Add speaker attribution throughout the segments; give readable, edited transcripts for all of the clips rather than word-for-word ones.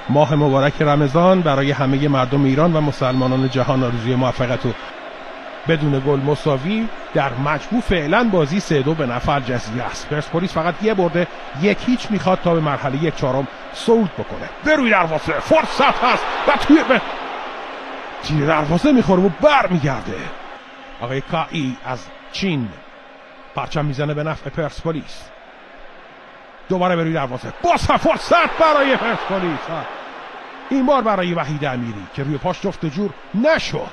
Speaker 1: ماه مبارک رمضان برای همه مردم ایران و مسلمانان جهان آرزوی موفقیت و بدون گل مساوی در مجموع فعلا بازی 3-2 به نفع الجزیره است. پرسپولیس فقط یه برده 1-0 میخواد تا به مرحله 1/4 صعود بکنه. به روی دروازه فرصت هست و توی تیر دروازه میخوره و برمیگرده. آقای کائی از چین پرچم میزنه به نفع پرسپولیس. دوباره به روی دروازه باز فرصت برای پرسپولیس، این بار برای وحید امیری که روی پاش جفت جور نشد.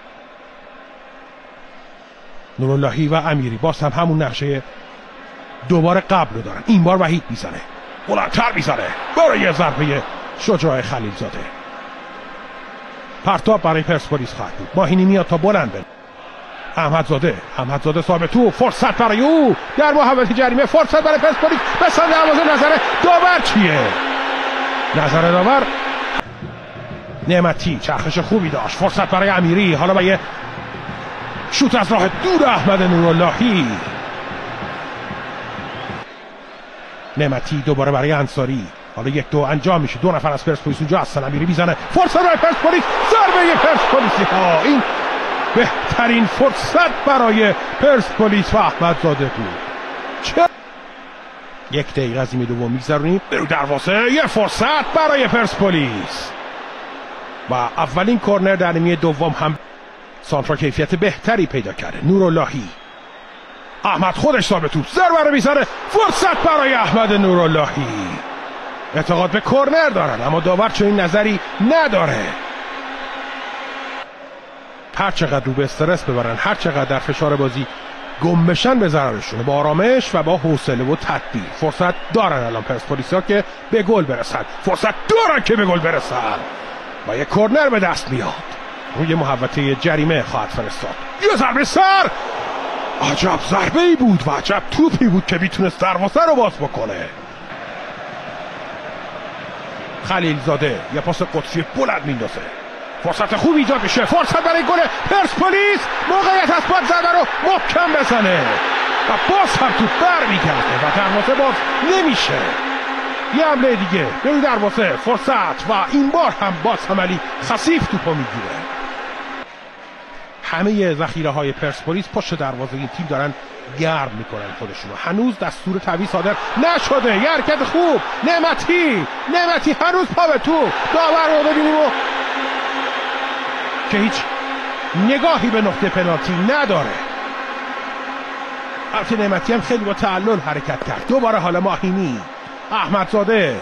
Speaker 1: نوراللهی و امیری باز هم همون نقشه دوباره قبل رو دارن. این بار وحید میزنه، بلندتر میزنه برای ضربه شجاع خلیلزاده. پرتاب برای پرسپولیس خواهد بود. ماهینی میاد تا بلند بره. احمدزاده ثابتو، فرصت برای او در محوطه جریمه، فرصت برای پرسپولیس به سمت دروازه. نظر داور چیه؟ نظر داور نعمتی چرخش خوبی داشت. فرصت برای امیری، حالا با یه شوت از راه دور احمد نوراللهی. نعمتی دوباره برای انصاری، حالا 1-2 انجام میشه. 2 نفر از پرسپولیس اونجا هستن. امیری میزنه، فرصت برای پرسپولیس، ضربه پرسپولیسی ها. این بهترین فرصت برای پرسپولیس و احمدزاده بود. چه 1 دقیقه از نیمه دوم میگذرونیم. به روی دروازه یه فرصت برای پرسپولیس و اولین کرنر در نیمه دوم هم سانترا کیفیت بهتری پیدا کرده. نوراللهی، احمد خودش ثابتو، ضربه رو میزنه، فرصت برای احمد نوراللهی. اعتقاد به کرنر دارن اما داور چنین نظری نداره. هر چقدر رو به استرس ببرن، هر چقدر در فشار بازی گم بشن، به ضررشونه. با آرامش و با حوصله و تدبیر. فرصت دارن الان پرسپولیسیا که به گل برسن، فرصت دارن که به گل برسن و یک کرنر به دست میاد. روی محوطه جریمه خواهد فرستاد. یه ضربه سر، عجب ضربه ای بود و عجب توپی بود که میتونست دروازه رو باز بکنه. خلیلزاده یه پاس قدسی بلند میندازه، فرصت خوبی ایجاد میشه، فرصت برای گل پرسپولیس. موقعیت از باد ضربه رو محکم بزنه و باز هم توپ برمیگرده و دروازه باز نمیشه. یه حمله دیگه به روی دروازه، فرصت و این بار هم باز عملی خفیف توپو میگیره. همه ذخیره های پرسپولیس پشت دروازه این تیم دارن گرم میکنن خودشونو. هنوز دستور تعویض صادر نشده. یه حرکت خوب، نعمتی هنوز پا به توپ. داور رو ببینیم که هیچ نگاهی به نقطه پنالتی نداره. البته نعمتی هم خیلی با تعلل حرکت کرد. دوباره حالا ماهینی، احمدزاده،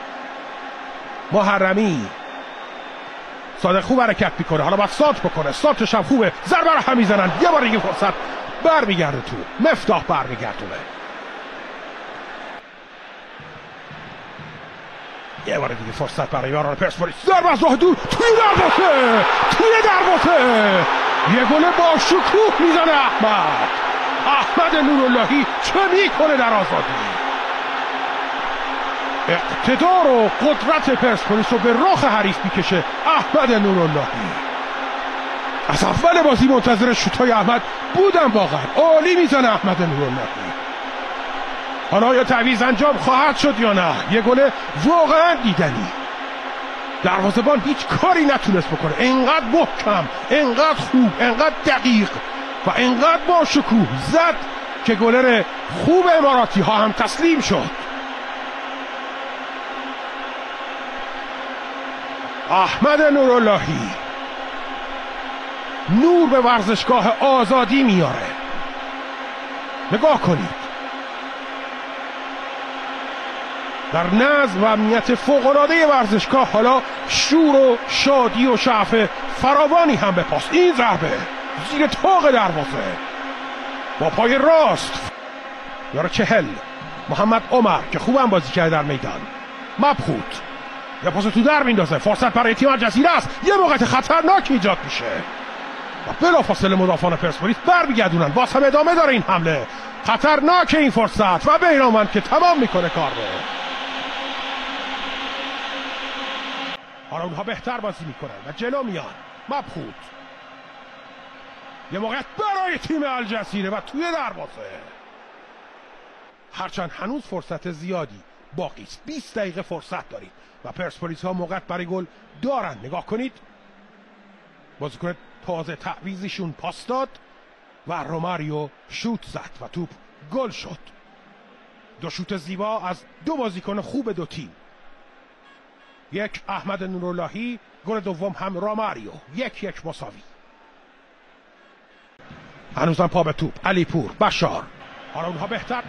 Speaker 1: محرمی. صادق خوب حرکت میکنه، حالا باید سانت بکنه، سانتش هم خوبه، ضربه رو هم میزنن. یه بار دیگه فرصت برمیگرده تو مفتاح، برمیگردونه. یه بار دیگه فرصت برای یاران پرسپولیس، ضربه از راه دور، توی دروازه یه گل با شکوه میزنه احمد نوراللهی. چه میکنه در آزادی؟ اقتدار و قدرت پرسپولیس رو به رخ حریف میکشه احمد نوراللهی. از اول بازی منتظر شوتای احمد بودم، واقعا عالی میزنه احمد نوراللهی. حالا یا تعویض انجام خواهد شد یا نه. یه گل واقعا دیدنی. دروازه‌بان هیچ کاری نتونست بکنه. انقدر محکم، انقدر خوب، انقدر دقیق و انقدر با شکوه زد که گلر خوب اماراتی ها هم تسلیم شد. احمد نوراللهی نور به ورزشگاه آزادی میاره. نگاه کنید، در نظم و امنیت فوق‌العاده ورزشگاه حالا شور و شادی و شعف فراوانی هم به پاس. این ضربه زیر طاق دروازه با پای راست یارو 40 محمد عمر که خوبم بازی کرده در میدان. مبخوت یا پاس تو در میندازه، فرصت برای تیم الجزیره است. یه موقعیت خطرناک ایجاد میشه و بلافاصله مدافعان پرسپولیس برمیگردونن. باز هم ادامه داره این حمله خطرناک، این فرصت و بیرانوند که تمام میکنه کار رو. حالا اونها بهتر بازی میکنن و جلو میان. مبخوت یه موقعیت برای تیم الجزیره و توی دروازه. هرچند هنوز فرصت زیادی باقی است. 20 دقیقه فرصت دارید و پرسپولیس ها موقعیت برای گل دارن. نگاه کنید، بازیکن تازه تعویضشون پاس داد و روماریو شوت زد و توپ گل شد. دو شوت زیبا از دو بازیکن خوب دو تیم، یک احمد نوراللهی، گل دوم هم روماریو. 1-1 مساوی. هنوزم پا به توپ علیپور، بشار، حالا اونها بهتر.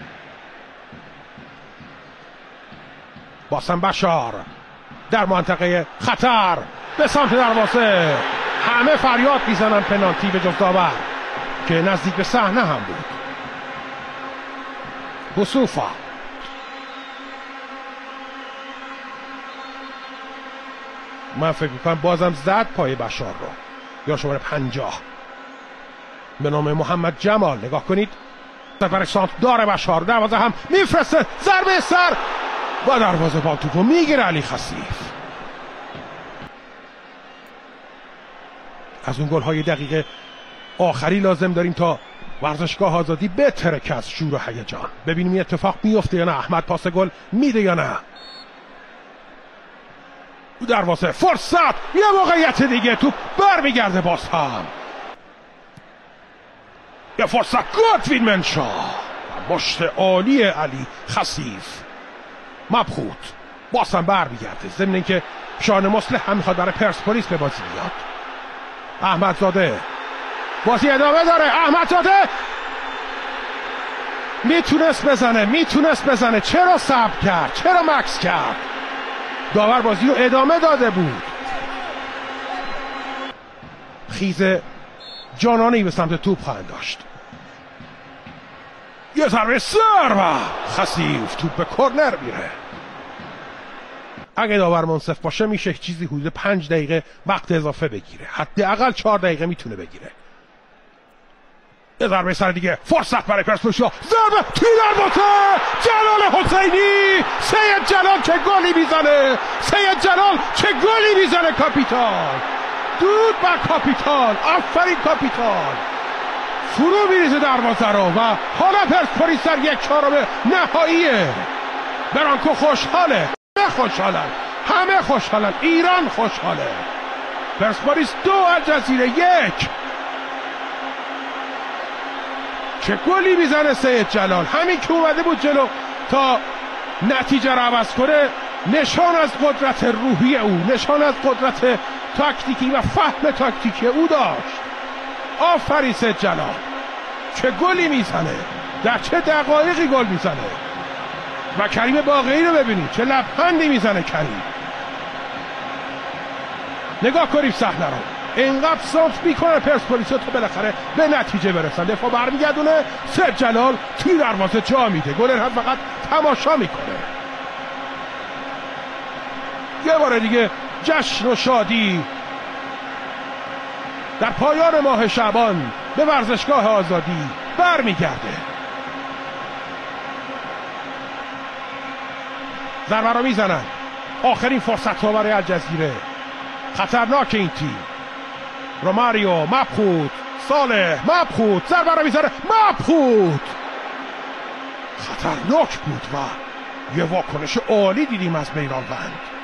Speaker 1: باسم بشار در منطقه خطر به سمت دروازه، همه فریاد میزنن پنالتی به جز داور که نزدیک به صحنه هم بود. بوسوفا من فکر میکنم بازم زد پای بشار رو، یا شماره 50 به نام محمد جمال. نگاه کنید، برای سانت داره بشار، دروازه هم میفرسته، ضربه سر و دروازه با توپو میگیره علی خسیف. از اون گل‌های دقیقه آخری لازم داریم تا ورزشگاه آزادی بترکه از شور و هیجان. ببینیم این اتفاق میفته یا نه. احمد پاس گل میده یا نه. دروازه، فرصت، یه موقعیت دیگه، توپ برمیگرده باز هم. یه فرصت، گودوین منشا، مشت عالی علی خسیف. مبخوت باز هم برمیگرده، ضمن اینکه شان مصلح هم میخواد برای پرسپولیس به بازی بیاد. احمدزاده بازی ادامه داره. احمدزاده میتونست بزنه، چرا صبر کرد؟ چرا مکس کرد؟ داور بازی رو ادامه داده بود. خیز جانانه‌ای به سمت توپ خواهند داشت. یه ضربه سر و خسیف، توپ به کرنر میره. اگه داور منصف باشه میشه چیزی حدود 5 دقیقه وقت اضافه بگیره، حداقل 4 دقیقه میتونه بگیره. یه ضربه سر دیگه، فرصت برای پرسپولیس، ضربه توی دروازه، جلال حسینی. سید جلال چه گلی میزنه، سید جلال چه گلی میزنه. کاپیتان، دود بر کاپیتان، آفرین کاپیتان. فرو میریزه دروازه رو و حالا پرسپولیس در 1/4 نهاییه. برانکو خوشحاله، همه خوشحالن، ایران خوشحاله. پرسپولیس 2، الجزیره 1. چه گلی میزنه سید جلال. همین که اومده بود جلو تا نتیجه رو عوض کنه، نشان از قدرت روحی او، نشان از قدرت تاکتیکی و فهم تاکتیکی او داشت. آفرین سید جلال، چه گلی میزنه، در چه دقایقی گل میزنه. و کریم باقری رو ببینید چه لبخندی میزنه کریم. نگاه کنیم صحنه رو، اینقدر سانت میکنه پرسپولیس تا بالاخره به نتیجه برسن. دفاع برمیگردونه، سید جلال توی دروازه جا میده، گلر هم فقط تماشا میکنه. یه بار دیگه جشن و شادی در پایان ماه شعبان به ورزشگاه آزادی برمیگرده. ضربه رو میزنن، آخرین فرصت ها برای الجزیره. خطرناک این تیم. روماریو، مبخوت، صالح، مبخوت، ضربه رو میزنه، مبخوت. خطرناک بود و یه واکنش عالی دیدیم از میران بند.